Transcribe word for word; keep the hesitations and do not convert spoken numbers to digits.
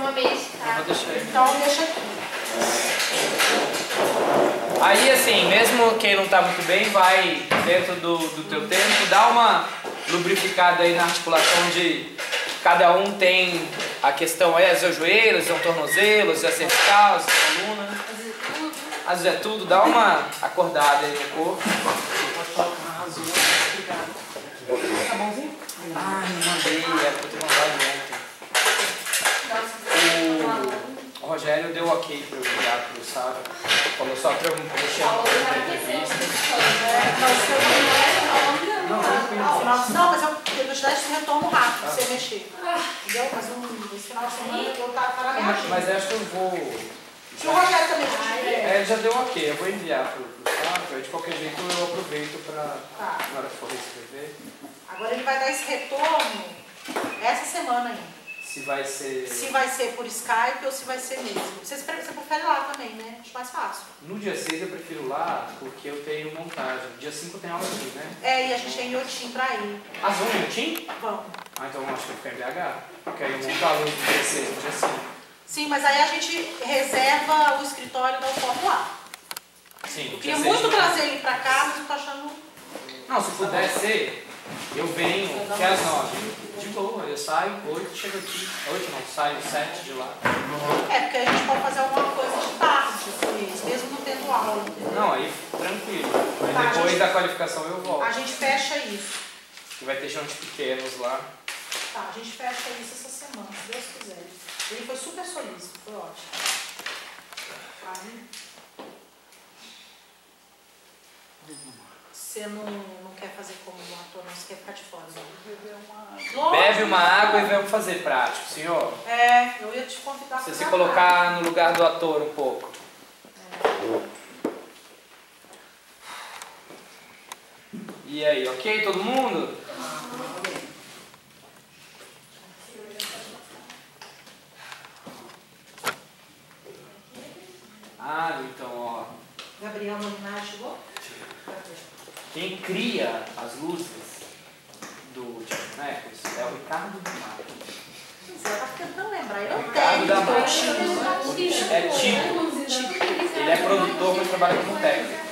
uma mesa, tá? Vou deixar aí. Então deixa aqui. Aí assim, mesmo quem não tá muito bem, vai dentro do, do teu tempo, dá uma lubrificada aí na articulação de cada um. Tem a questão é, os joelhos, são tornozelos, é cervical, é coluna. Às vezes é tudo, dá uma acordada aí no corpo. Pode colocar azul, obrigado. Tá bonzinho? Ah, não mandei, era pra eu ter mandado ontem. O Rogério deu ok pra eu ligar pro Sábio. Falou só pra eu mexer na entrevista. Não, não, mas eu, eu te dar esse retorno rápido, você mexer. Entendeu? Mas um, esse final de semana eu tava na minha agenda. Mas acho que eu vou... Se o Rogério também tiver. É, ele já deu ok, eu vou enviar pro, pro Sábio. De qualquer jeito eu aproveito pra, Tá. na hora que for escrever. Agora ele vai dar esse retorno essa semana ainda. Se vai ser... Se vai ser por Skype ou se vai ser mesmo. Você, você prefere lá também, né? Acho mais fácil. No dia seis eu prefiro lá, porque eu tenho montagem. Dia cinco eu tenho aula aqui, né? É, e a gente tem Iotim pra ir. Ah, vamos em Iotim? Vamos. Ah, então eu acho que eu vou ficar em B H. Porque aí eu monto a luz no dia seis, no dia cinco. Sim, mas aí a gente reserva o escritório da UFOP lá. Sim, Eu queria muito trazer ele pra cá, mas eu tô achando... Não, se puder ser, eu venho até às nove. De boa, eu saio oito, chego aqui. oito não, saio sete de lá. É, porque a gente pode fazer alguma coisa de tarde, mesmo não tendo aula, entendeu? Não, aí tranquilo. Aí Tá, depois gente- da qualificação eu volto. A gente fecha isso. Que vai ter chantes pequenos lá. Tá, a gente fecha isso essa semana, se Deus quiser. Ele foi super solícito, foi ótimo. Aí, você não, não quer fazer como um ator, não, você quer ficar de fora. Não. Bebe uma água e vamos fazer prático, senhor. É, eu ia te convidar Você pra se cá. colocar no lugar do ator um pouco. E aí, ok todo mundo? Ah, então, ó. Gabriel Molinari chegou? Quem cria as luzes do Tiago Necos é o Ricardo da Mata. Você tá tentando lembrar, ele é um Ricardo da técnico. Mata. É tipo. Ele é produtor, mas trabalha como técnico.